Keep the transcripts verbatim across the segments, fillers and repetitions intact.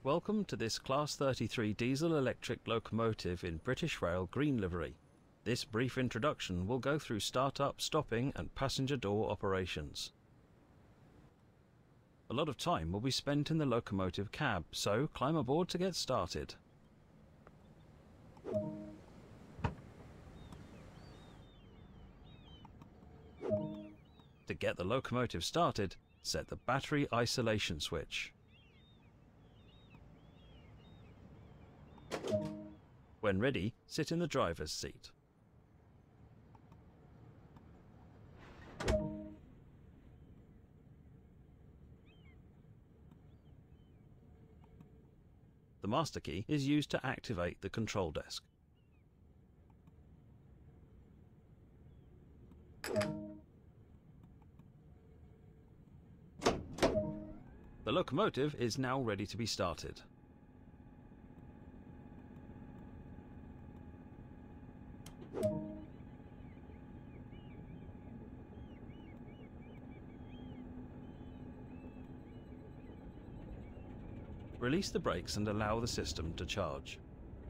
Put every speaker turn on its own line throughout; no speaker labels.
Welcome to this Class thirty-three diesel-electric locomotive in British Rail green livery. This brief introduction will go through start-up, stopping and passenger door operations. A lot of time will be spent in the locomotive cab, so climb aboard to get started. To get the locomotive started, set the battery isolation switch. When ready, sit in the driver's seat. The master key is used to activate the control desk. The locomotive is now ready to be started. Release the brakes and allow the system to charge.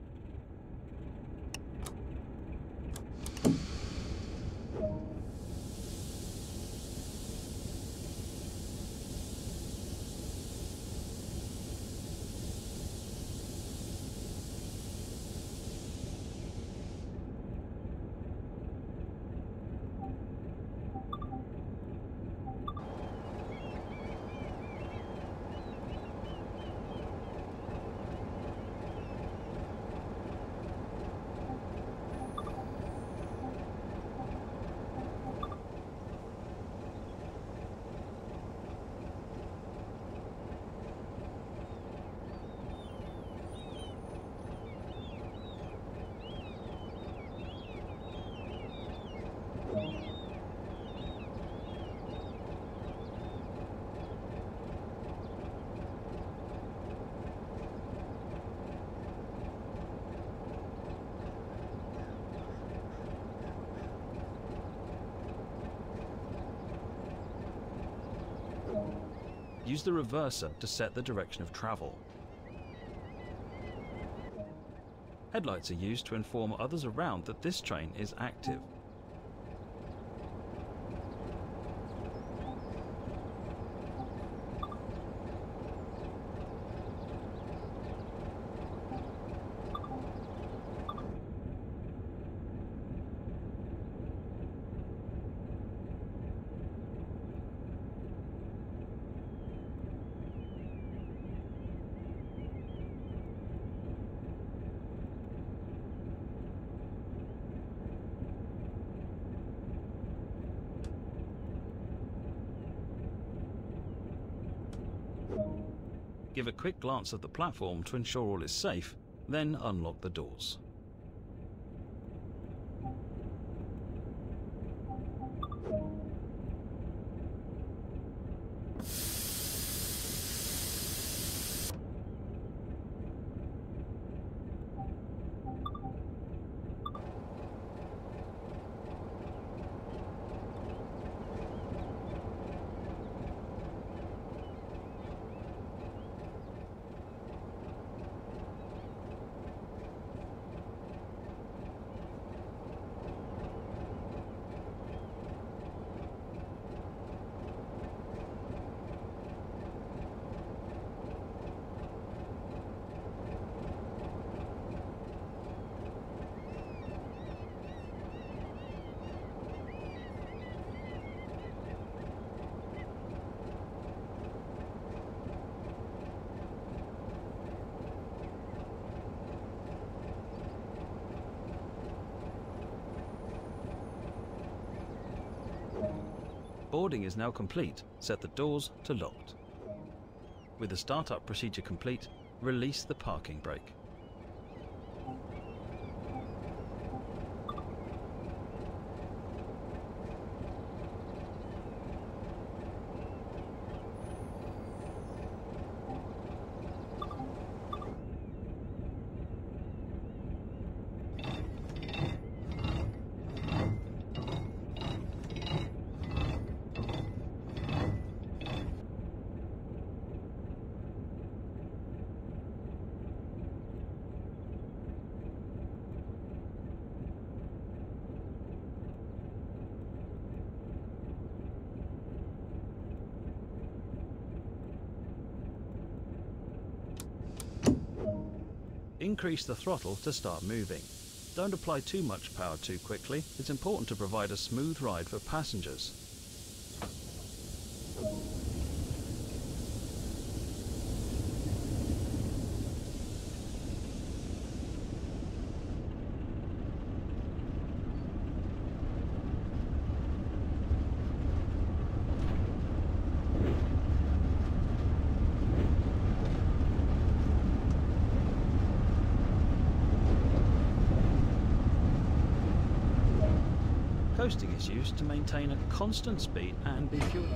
Use the reverser to set the direction of travel. Headlights are used to inform others around that this train is active. Give a quick glance at the platform to ensure all is safe, then unlock the doors. Boarding is now complete. Set the doors to locked. With the startup procedure complete, release the parking brake. Increase the throttle to start moving. Don't apply too much power too quickly. It's important to provide a smooth ride for passengers. Coasting is used to maintain a constant speed and be fuel.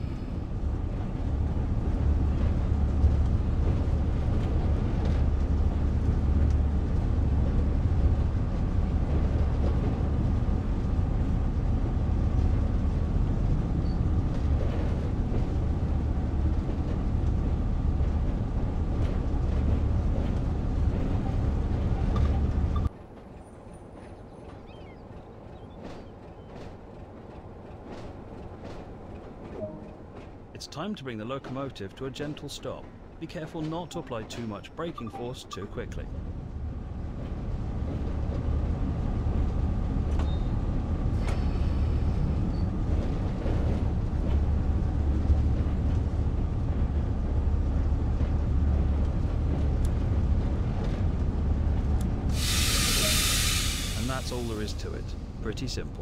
It's time to bring the locomotive to a gentle stop. Be careful not to apply too much braking force too quickly. And that's all there is to it. Pretty simple.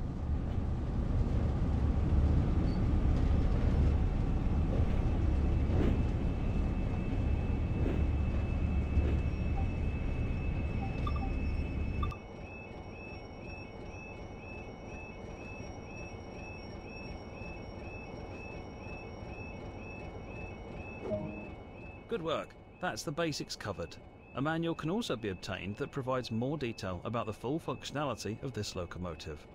Good work. That's the basics covered. A manual can also be obtained that provides more detail about the full functionality of this locomotive.